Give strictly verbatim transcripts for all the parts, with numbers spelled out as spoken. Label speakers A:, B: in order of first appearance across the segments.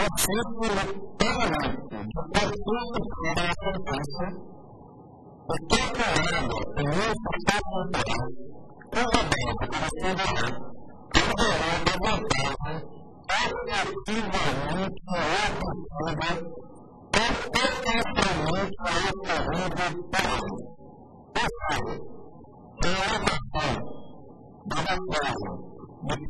A: círculo permanente de conflito sobre a sentença, o tempo ano e isso está contemplado, convidando para se virar, considerando a vantagem efetivamente obtida por potencialmente ocorrido por ele. Ou seja, que é a questão da vantagem de que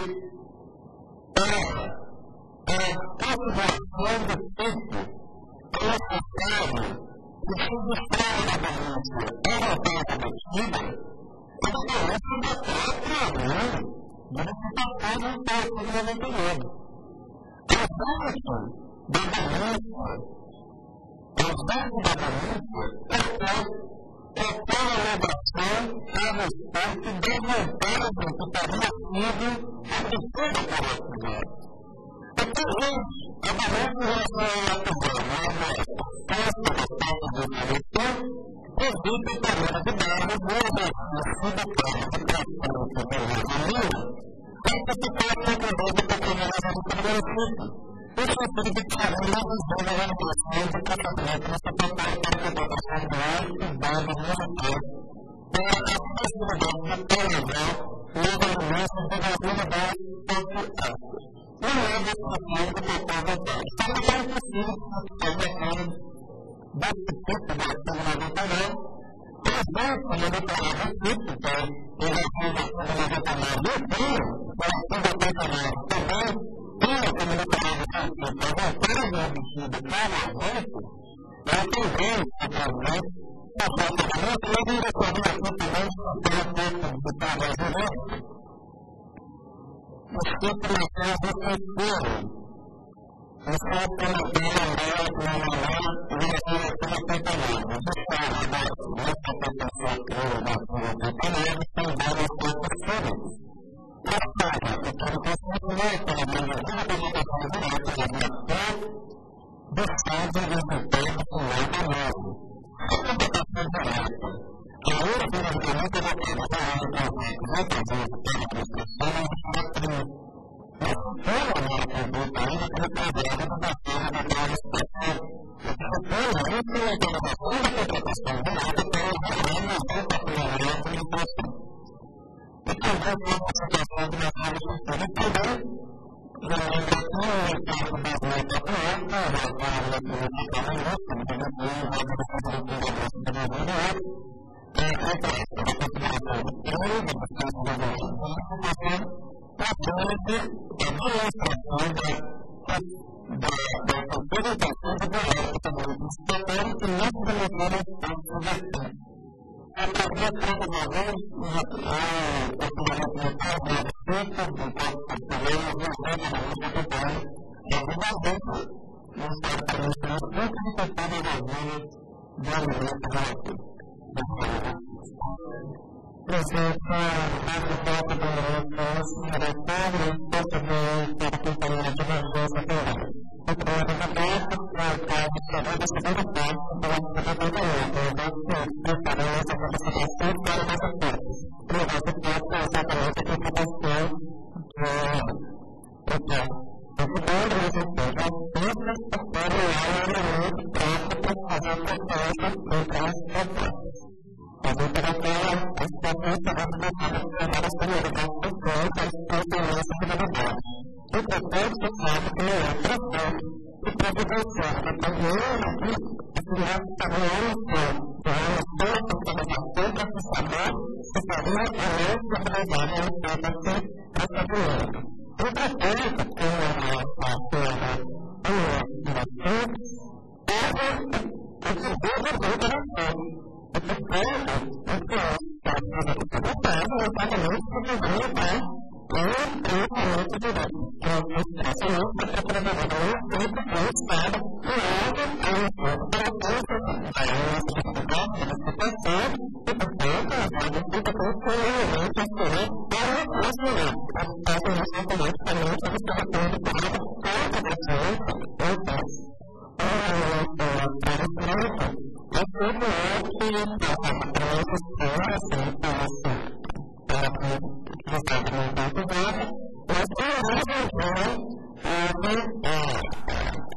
A: era a consideração do tipo necessário que se distrai da denúncia eventualmente cometida e da denúncia da própria lei de licitação do artigo noventa e nove. Ausente da denúncia, ausente da denúncia, qualquer alegação a respeito da vantagem que teria sido obtida pela atividade. Então, gente, a denúncia em relação ao atividade, essa parte do diretor, evita a tomada de dados no exercício da prova de transferência de reunião, essa se faz através da determinação do primeiro ciclo, o sentido de que a revisão da regulação do tratamento nessa proposta de contratação de dados e dados militares para a possibilidade de televisão e a denúncia de vulnerabilidade social. Não é discussão do papel da data. Só não é possível que se tenha desse tipo de artigo noventa e nove, presente no detalhado tipo, que é o artigo noventa e nove do fio, o artigo oitenta e nove também, tinha como detalhado tipo a vantagem obtida claramente, é a tendência, talvez, a praticamente, e a diretoria aqui também, pelo tempo de trabalho jurídico, os titulações do futuro, os titulações da lei, na lei, direção da oitenta e nove, os estados da nossa proteção crua da oitenta e nove, são vários tipos diferentes. Ou seja, o que acontece é que a medida da limitação direta da ação do saldo de resultado final da norma. A limitação direta, que é a única medicamento da produção de muitas vezes pela prescrição, é prima. Mas foi a minha conduta ainda como problema do bacana da prova especial. O que foi isso é a delegação da contratação direta pela realização da primeira limitação. E também foi uma situação de uma prova especial também, na limitação no caso das leis atuais, para a leitura de cada nossa, de depois da educação da programação da modalidade, que é a consideração do treino, do caso da legislação, tratando-se da demonstração da consolidação do direito também do estatal que não se demonstra as conversões. A partir de uma vez, o consideramento do caso da defesa, do caso do problema, do caso da legislação, é de uma vez, no estado da legislação, muito importante da zona da legislação. Presença do foco do nosso diretório e porta-voz para a companhia de Barbosa Ferreira. O programa aberto para o caso da segunda parte do departamento. Eu vou preparar essa participação para essa parte. O nosso foco é exatamente a participação do caso. O segundo resultado é apenas para o elemento próprio para fazer a proposta do caso da parte. A literatura, as potências das pessoas as comunidades pessoais, as experiências de verdade. O propósito sabe que é a pressão e providenciar a caminhada aqui, a criança também é um ser, que é uma força que deve ser para saber se faria a lei que apresenta a respeito dessa doença. Outra coisa que é a terra e a direção é o desenvolvimento da ação. O portanto, o que é a vida do trabalho é exatamente o que vai dar um tratamento direto. Que é o tratamento para trabalhador feito pelo Estado e leva a reforma para a força da dificuldade da situação e, portanto, a vida fica com o elemento a ser para o funcionamento. A parte do tratamento também está restaurando para a contribuição ou taxa. Para o pronto, é tudo o que para essas coisas, para utilizar no banco dele, mas tem uma razão, é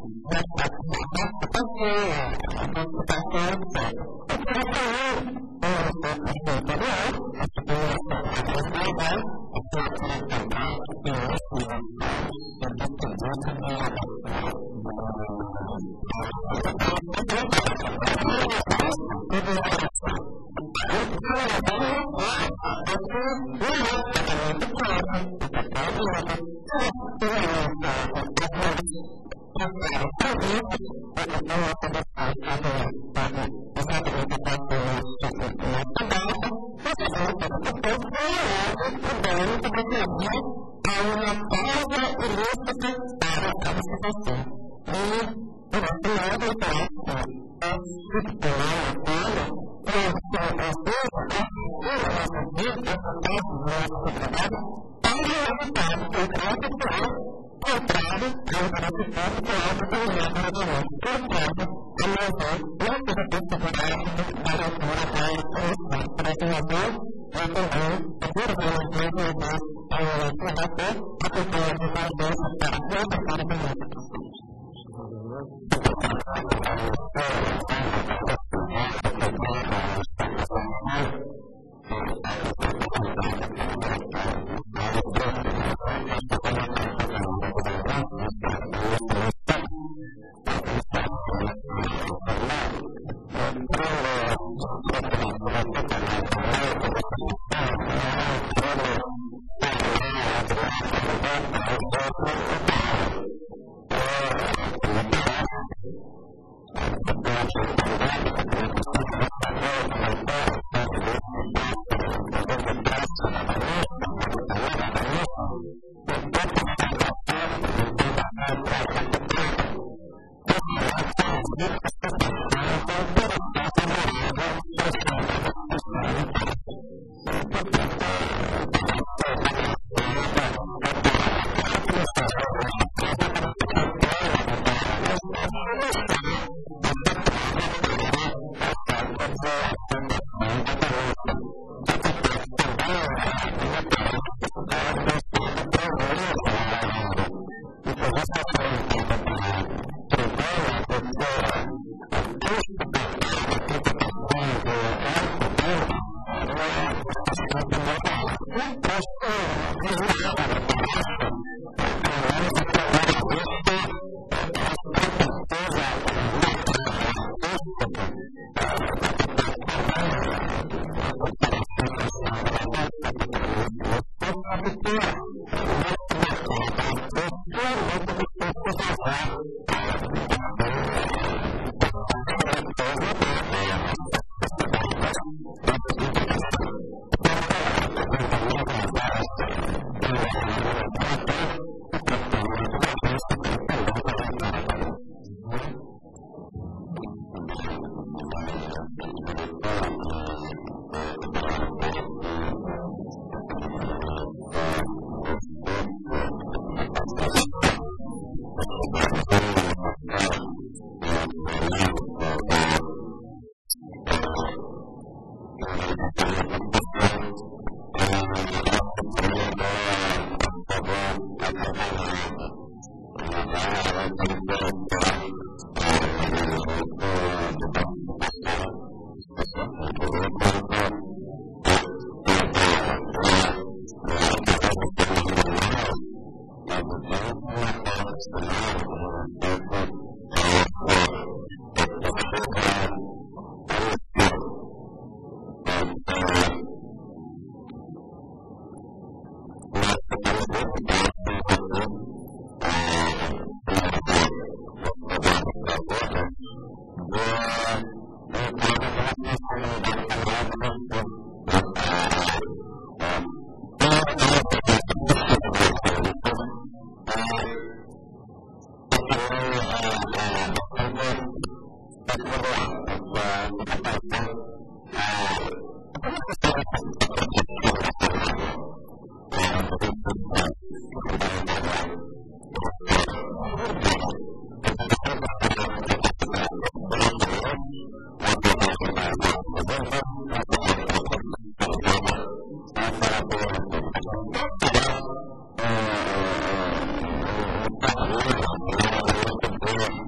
A: Thank you.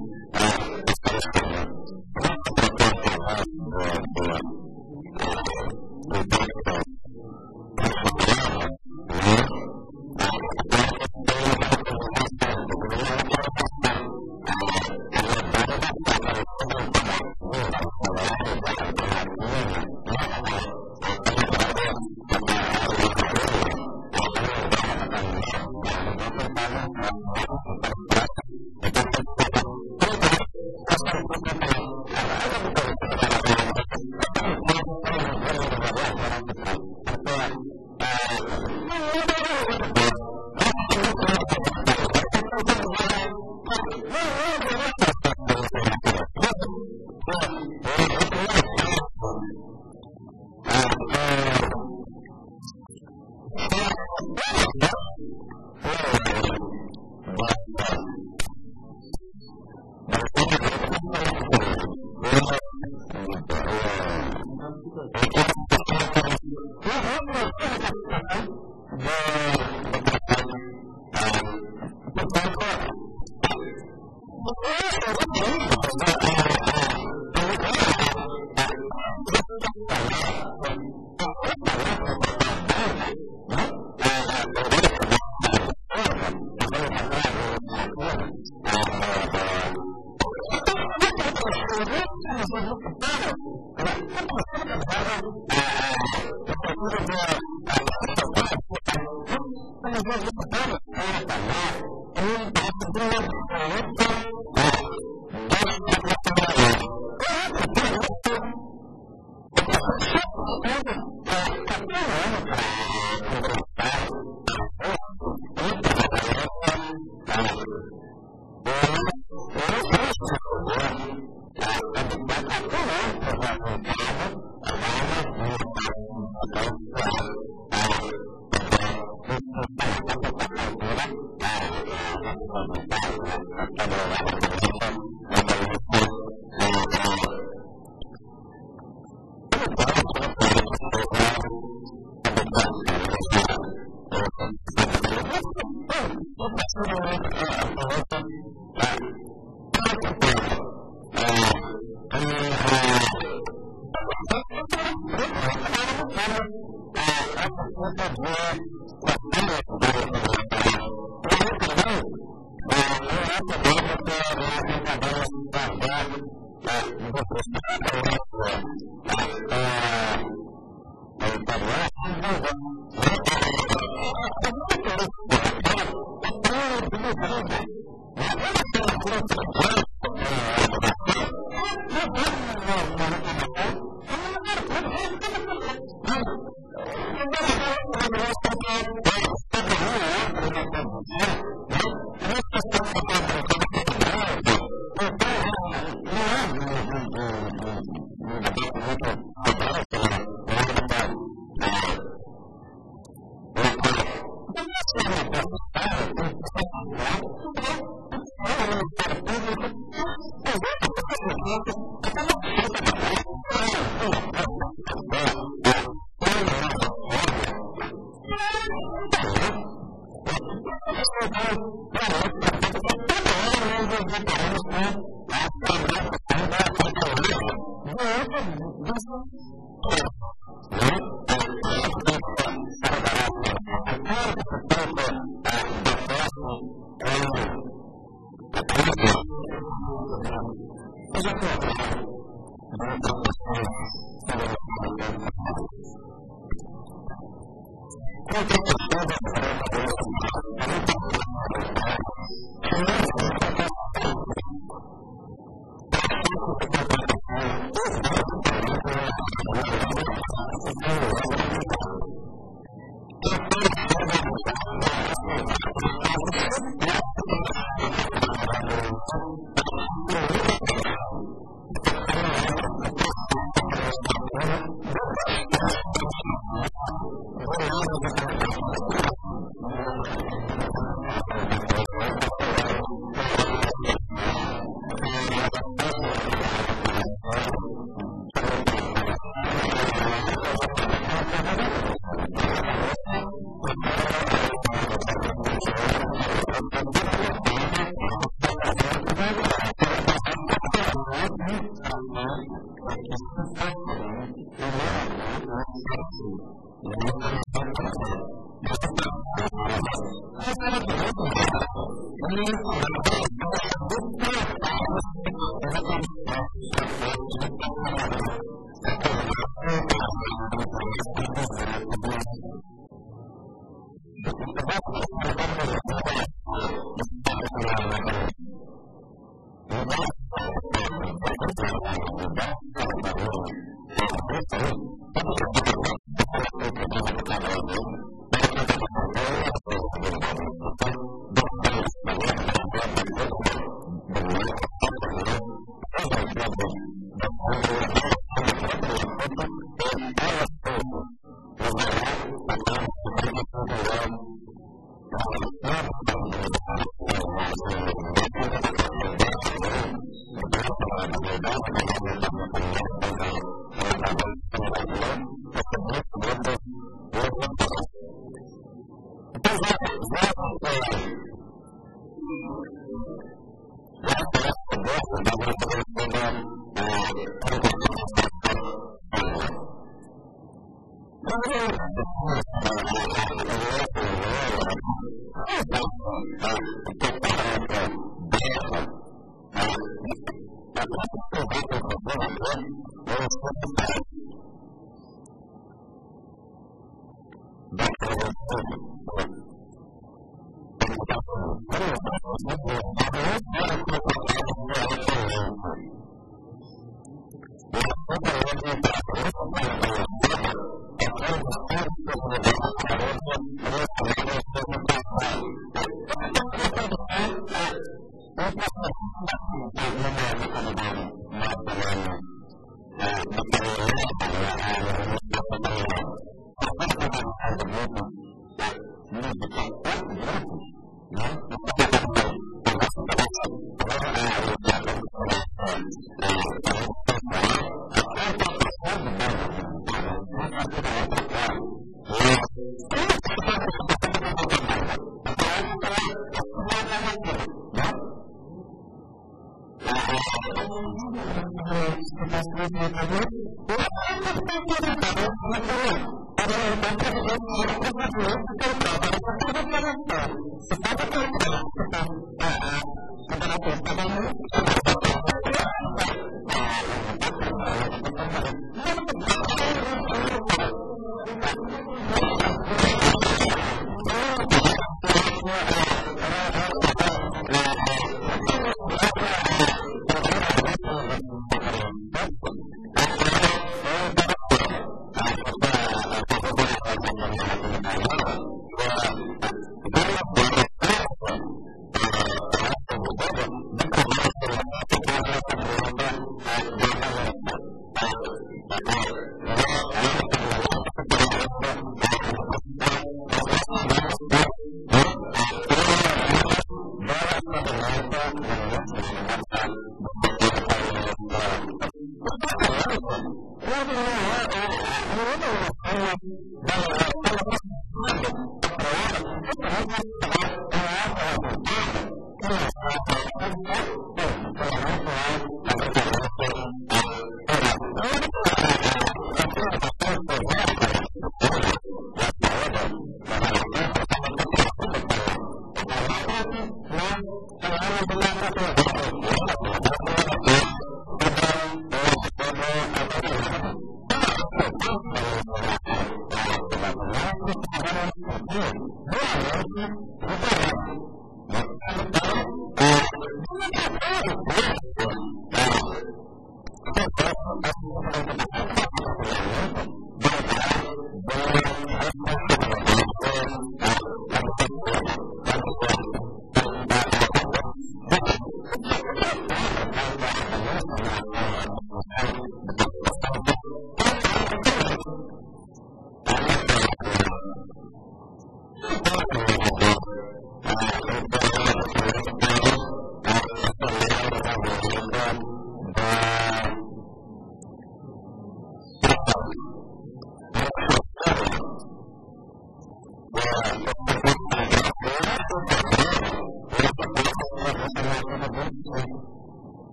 A: Thank you.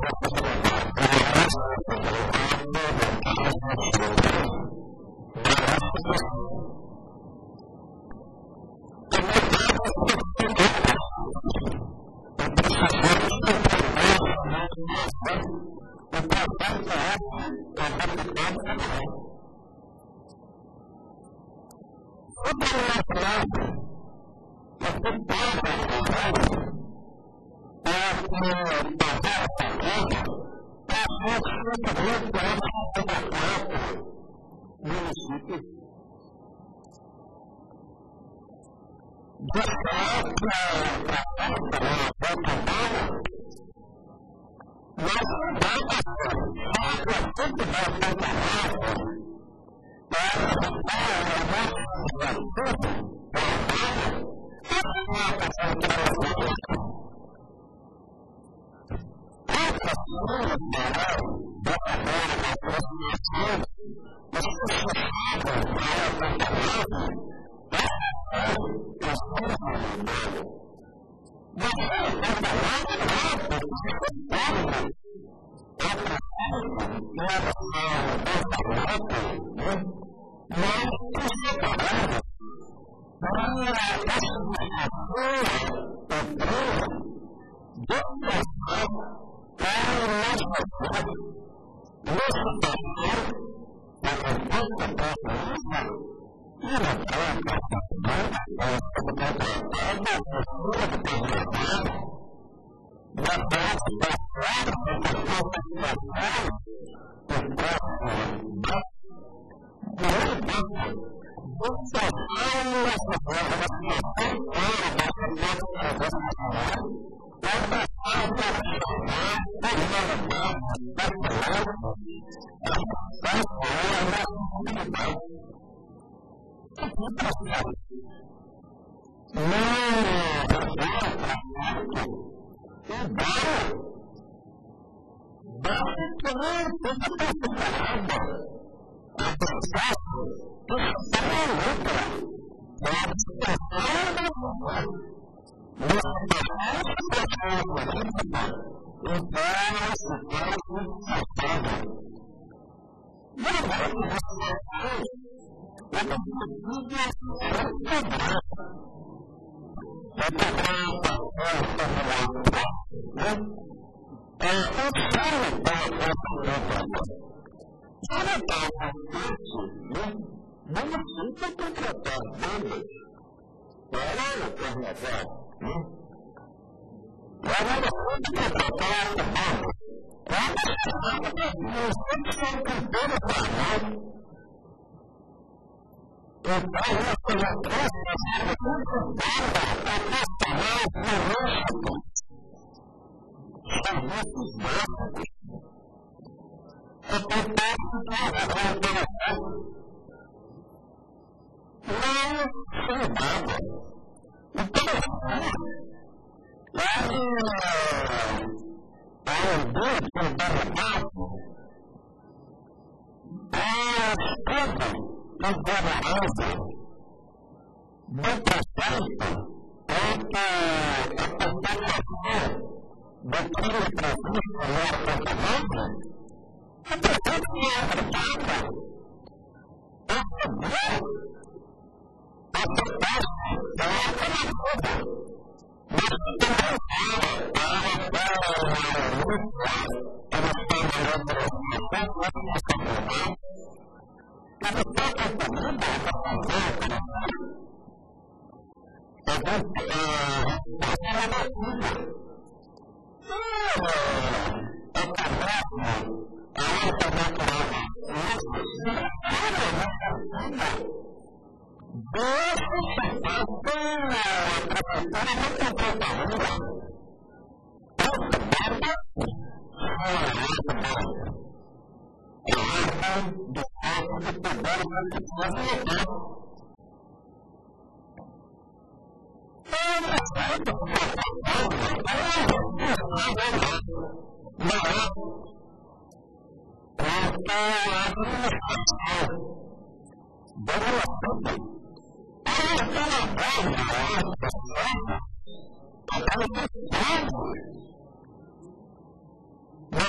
A: Nah,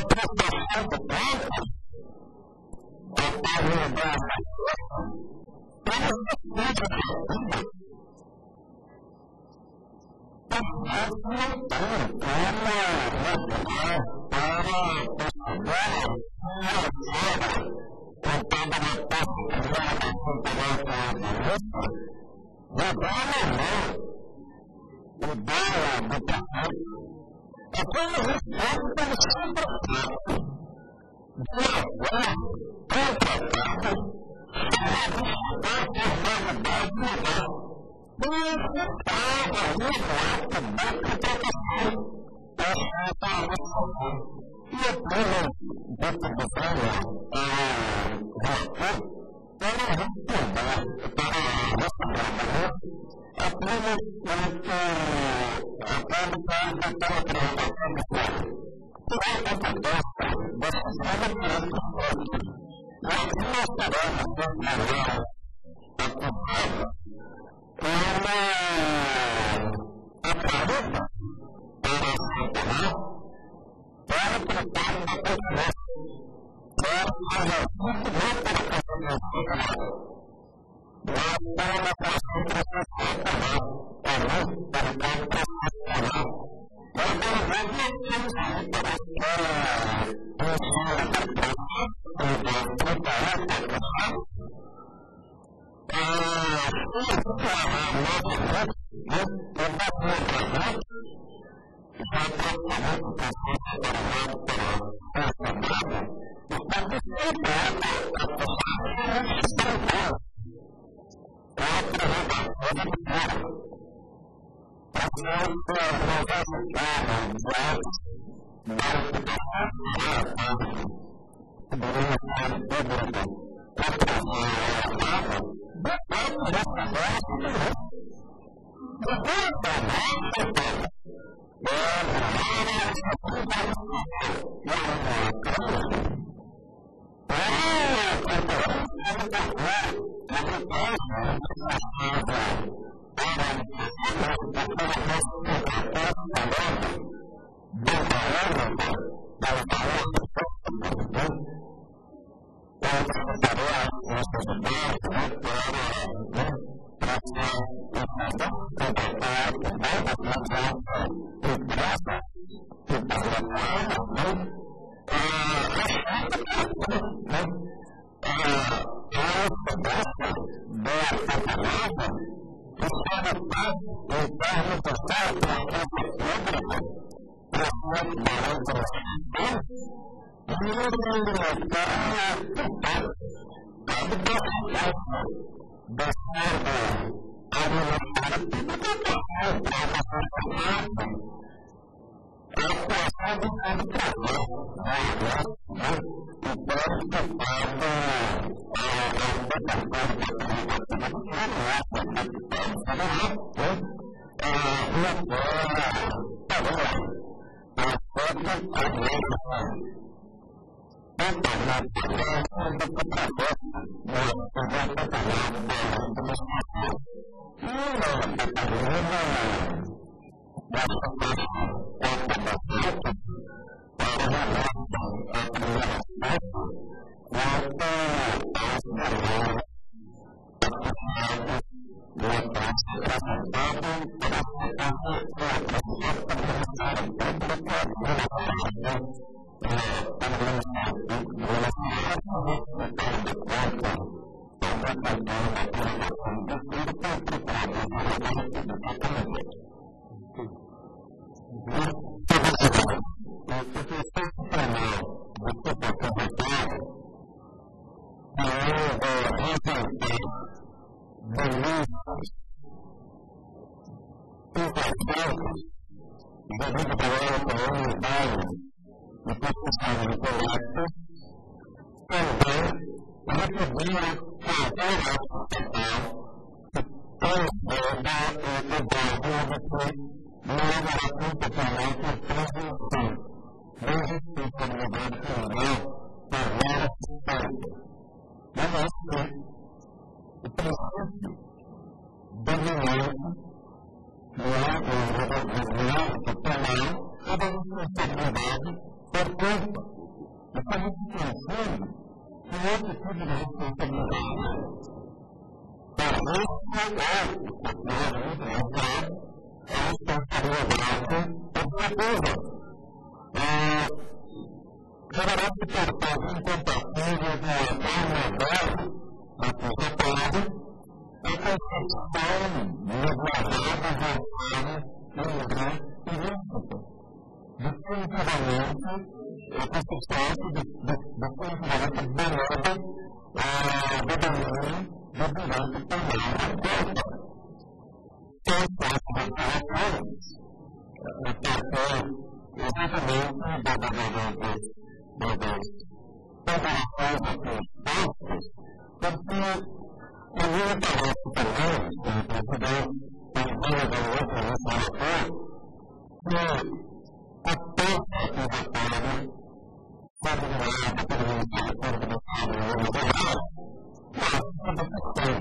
B: Pergunta
A: estamos pensando em outro tipo de responsabilidade. Para isso, é muito mais claro, a responsabilidade educativa. Poderá se tratar de incompatível com a forma dela, a sociedade, a concepção regulada, voltada, lugar e lúdica. Definitivamente, a concepção definitivamente demanda do domínio do direito penal da coisa. Sem espaço de relações, o papel exatamente das comparações entre os postos, porque a minha parece também, o presidente, também da outra restauração, que a peça acusatória, quando não é pelo Ministério Público do Estado de Minas Gerais, mas a decisão.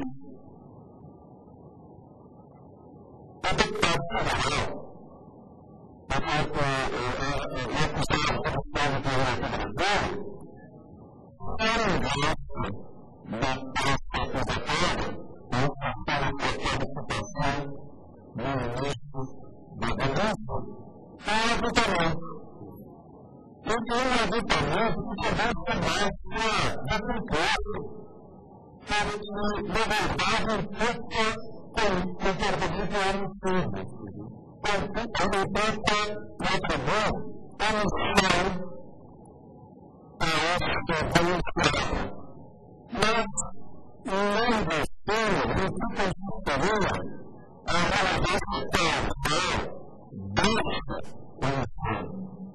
A: O deputado federal, a acusado pelo Estado de Minas Gerais, era um gasto da peça acusatória, não para a qualificação do ministro da denúncia, para o ajutamento. Então, o ajutamento se gasta mais para o concurso, para que, na verdade, fica com o comportamento homicídio. Então, ele tenta, na tribuna, anunciar a esta denunciada. Mas, não investiu, não se consultaria a relevância social desta denunciada.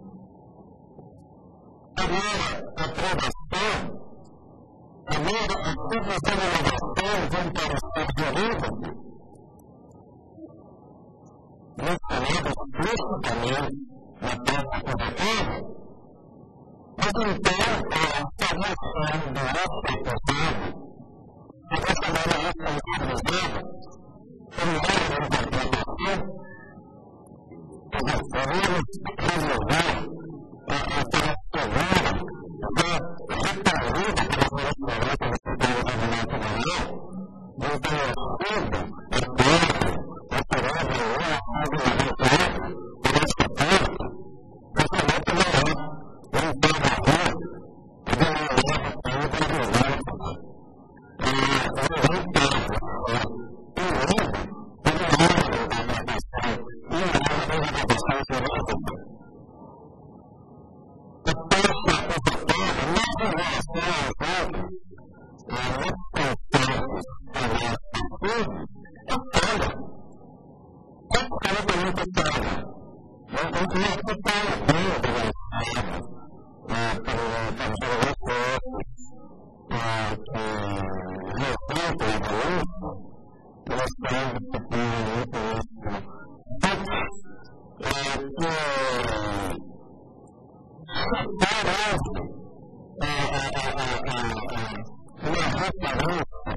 A: Agora, a aprovação, agora a submissão de inovações vão para o Estado jurídico, mencionado explicitamente na peça acusatória, mas então a formação do ato acusado, a relacionada à responsabilidade, como era a interpretação, nós podemos resolver a característica da reparida para a restauração do Estado de Minas Gerais, do conhecido, a terra, a tirada ou a agricultura, por esta parte, a também poderá intervir de maneira individual. O resultado, o livro, o livro da gravação e o livro da gravação jurídica. A peça acusatória não em relação aos outros, a responsáveis por esta atitude, é clara. É claramente clara. Não continua que fala bem do Estado, para os esforços que resultam da luta, nós temos que ter muito isso. Parece uma referência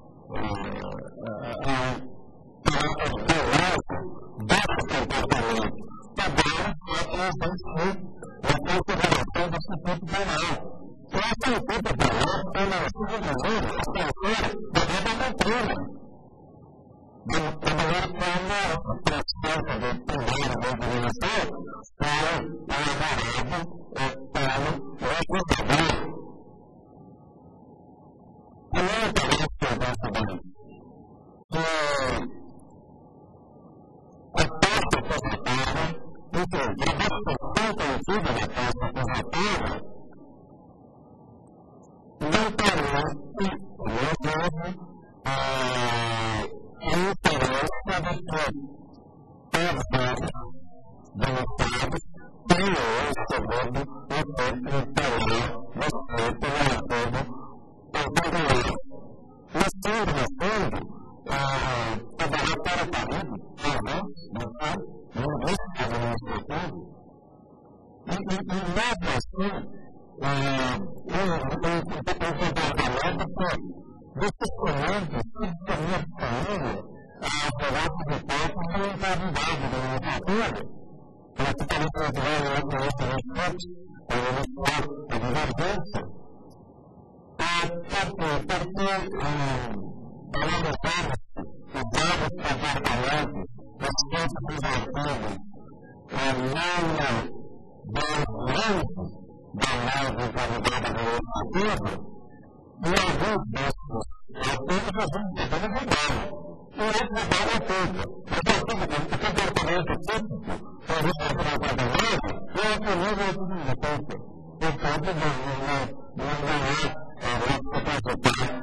A: para o violento desse comportamento. Também é existe a consideração do Instituto Penal. O Instituto Penal é uma subdivisão, a censura da vida doutrina. Da maneira como a praticante do primeiro movimento foi elaborado pelo legislador. E não parece que eu gosto bem que a peça acusatória, enfim, a discussão contida na peça acusatória, não permite, mesmo, a inferência de que todos esses denunciados tenham recebido o tempo interior do feito no acordo anterior. No fundo, no fundo, poderá ter ocorrido, talvez, não sei, no início administrativo, e mesmo assim, um comportamento que dificilmente substituía de família as relatos de pautas da encarnidade da literatura, praticamente não tiveram outro instrumento, como o Ministério divergência, porque, porque falando sobre os novos comportamentos, os tempos antigos, a linha dos lentes da nova qualidade legislativa, e alguns desses artigos a gente está mudando. E esse mudar é feito. Mas o comportamento típico, por isso que a trabalhada, é o que nível de desenvolvimento. Portanto, não é a nossa capacidade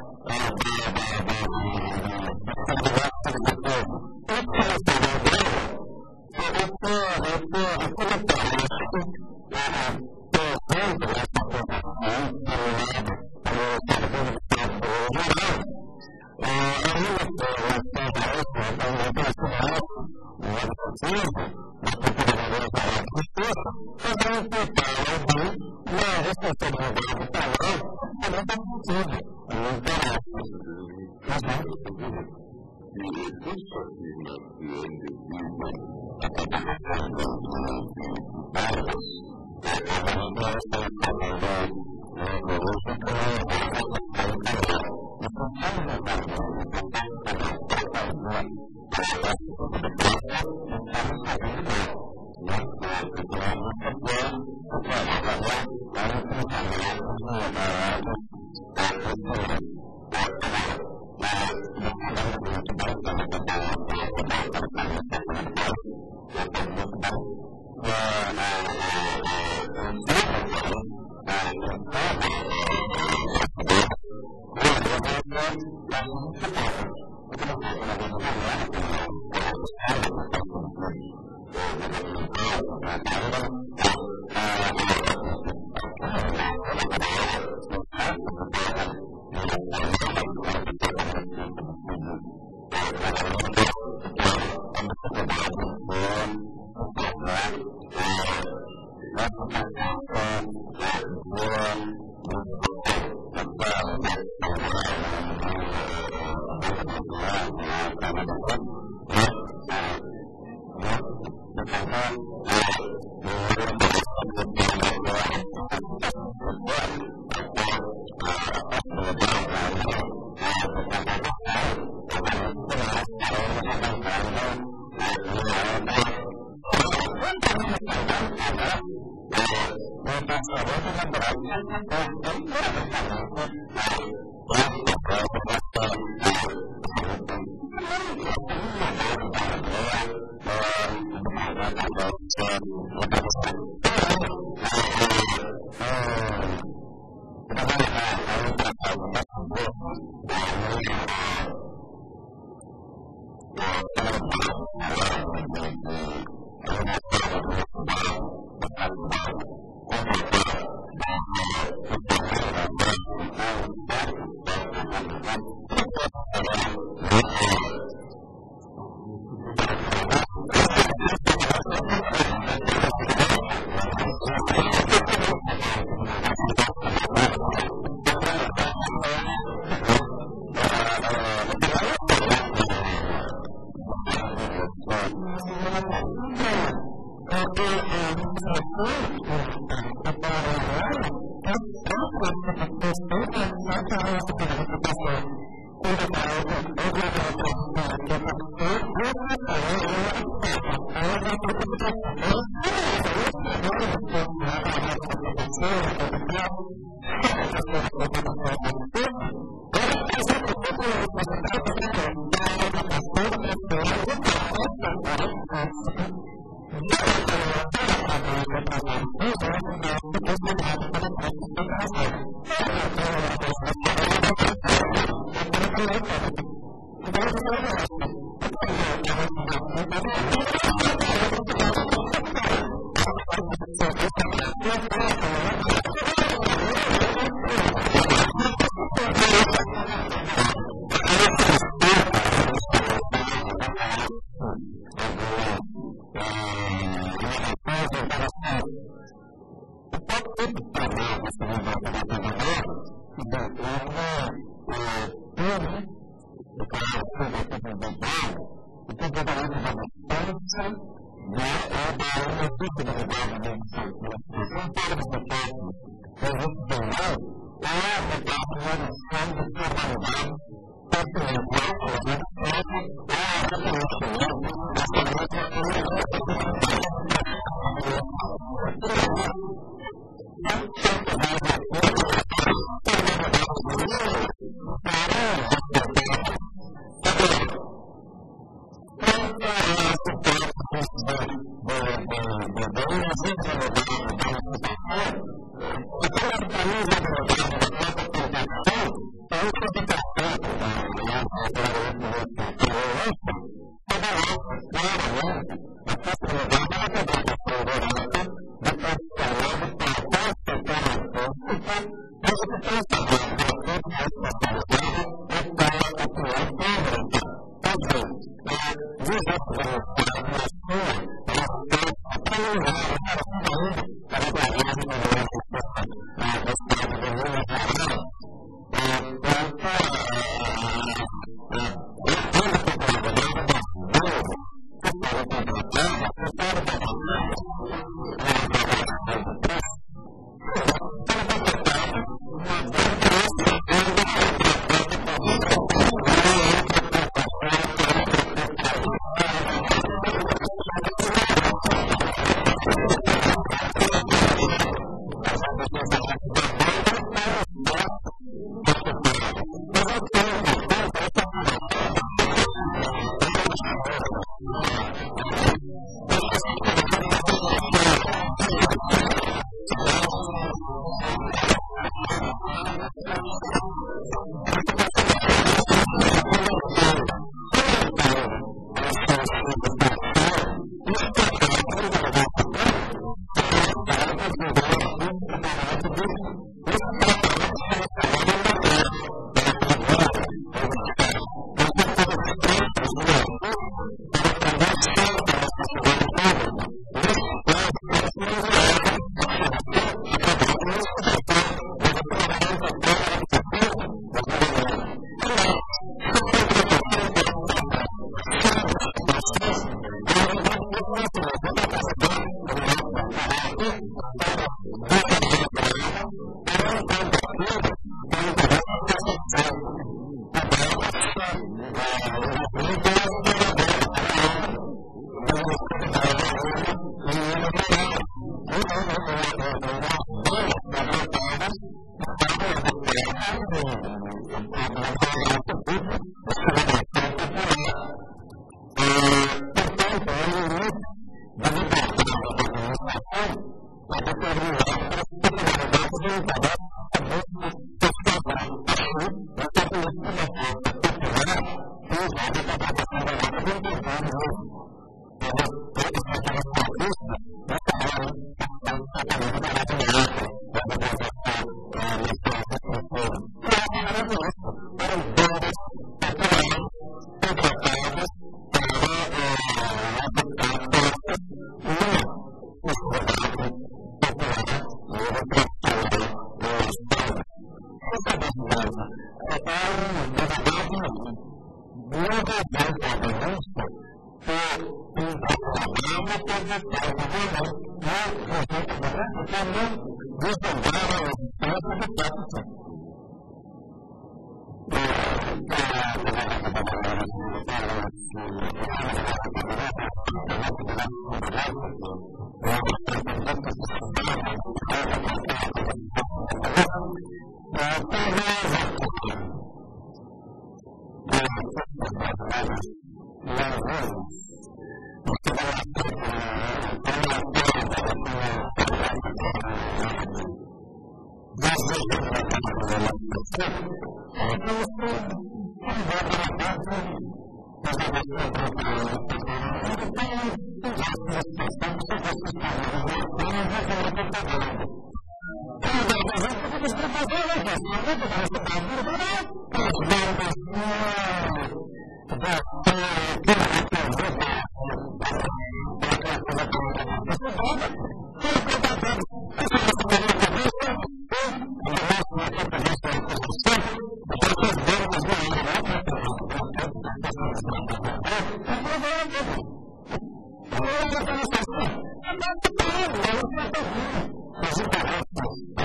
A: Thank you.